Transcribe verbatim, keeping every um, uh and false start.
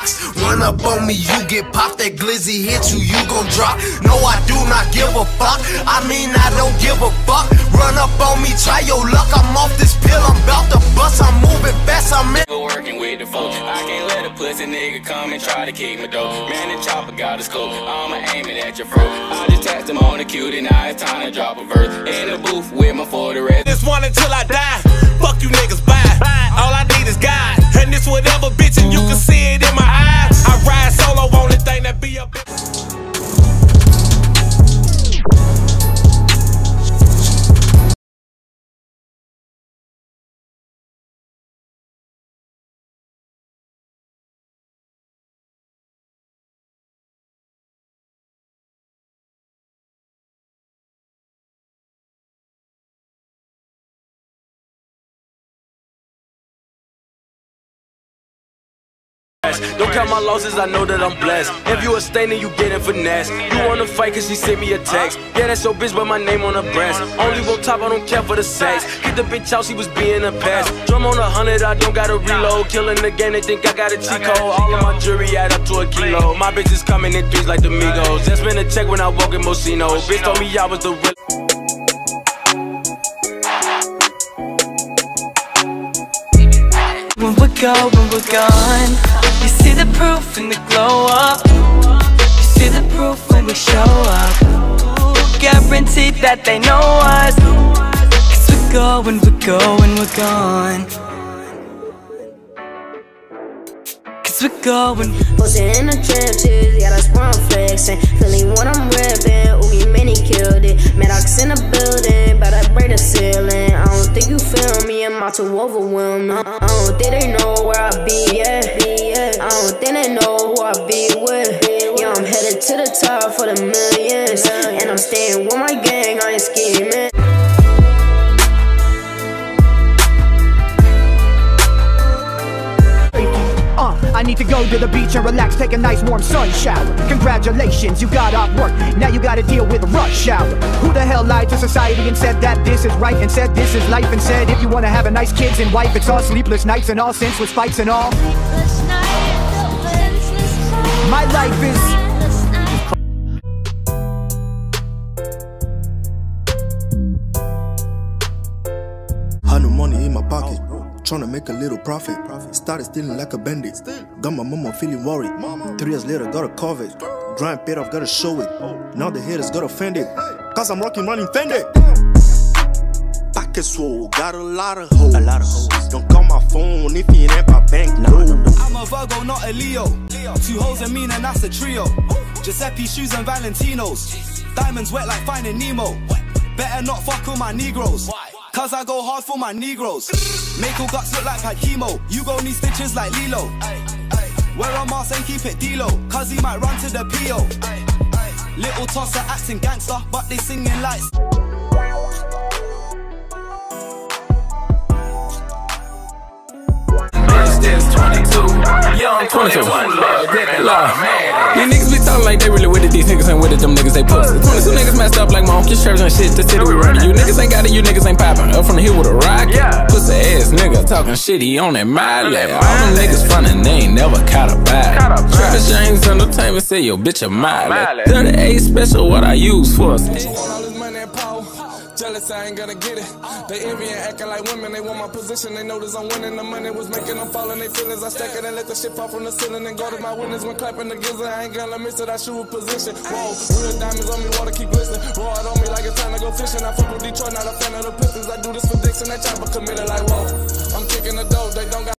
Run up on me, you get popped. That glizzy hit you, you gon' drop. No, I do not give a fuck. I mean, I don't give a fuck. Run up on me, try your luck. I'm off this pill, I'm bout to bust. I'm moving fast, I'm in. Working with the folks. I can't let a pussy nigga come and try to kick my door. Man, the chopper got a scope. I'ma aim it at your throat. I just tapped him on the cutie, now it's time to drop a verse. In the booth with my for the rest. This one until I die. Fuck you niggas, bye. All I need is God. And this whatever bitch, and you can see it in my eyes. I ride solo, only thing that be a bitch. Don't count my losses, I know that I'm blessed. If you a stain, then you getting finesse. You wanna fight cause she sent me a text. Yeah, that's your bitch, but my name on her breast. Only go top, I don't care for the sex. Get the bitch out, she was being a pest. Drum on a hundred, I don't gotta reload. Killing the game, they think I got a cheat code. All of my jewelry add up to a kilo. My bitch is coming in threes like the Migos. Just been a check when I walk in Mosino. Bitch told me I was the real. When we're gone, when we're gone, you see the proof in the glow up. You see the proof when we show up. Ooh, guaranteed that they know us. Cause we're going, we're going, we're gone. Cause we're going. Posted in the trenches, yeah, that's where I'm flexing. Feeling what I'm ripping, ooh, you many killed it. Maddox in the building, but I break the ceiling. I don't think you feel me, I'm out to overwhelm. I don't think they know where I be, yeah. I don't think they know who I be with. Yeah, I'm headed to the top for the millions. And I'm staying with my gang, I ain't scheming. Uh, I need to go to the beach and relax, take a nice warm sun shower. Congratulations, you got off work, now you gotta deal with a rush hour. Who the hell lied to society and said that this is right, and said this is life, and said if you wanna have a nice kids and wife, it's all sleepless nights and all senseless fights and all. My life is Had no money in my pocket, tryna make a little profit. Started stealing like a bandit. Got my mama feeling worried. Three years later, got a COVID. Grind paid off, gotta show it. Now the haters got offended, cause I'm rocking running Fendi. Pocket swole, got a lot of hoes. A lot of hoes. Don't call my phone if you ain't my bank. No, no, no. I'm a Virgo, not a Leo. Two hoes and me, and that's a trio. Giuseppe shoes and Valentinos. Diamonds wet like finding Nemo. Better not fuck with my Negroes. Cause I go hard for my Negroes. Make all guts look like had chemo. You gon' need stitches like Lilo. Wear a mask and keep it D-Lo, cause he might run to the P O. Little tosser acting gangster, but they singing like twenty-two, young twenty-one, you niggas be talking like they really with it, these niggas ain't with it, them niggas they pussy. twenty-two niggas messed up like monkey shirts and shit, the city we running. You niggas ain't got it, you niggas ain't poppin'. Up from the hill with a rocket, yeah. Pussy ass nigga talking shit, he on that miley. All them niggas frontin', they ain't never caught a bag. Travis James Entertainment say yo bitch a miley. thirty-eight special, what I use for? Jealous, I ain't gonna get it. They envy and acting like women. They want my position. They notice I'm winning. The money was making them fall in their feelings. I stack it and let the shit fall from the ceiling and go to my winners when clapping the gizzard. I ain't gonna miss it. I shoot a position. Whoa, real diamonds on me, water keep glistening. Roll it on me like it's time to go fishing. I fuck with Detroit, not a fan of the Pistons. I do this for Dixon. That chopper committed like whoa. I'm kicking the dough. They don't got.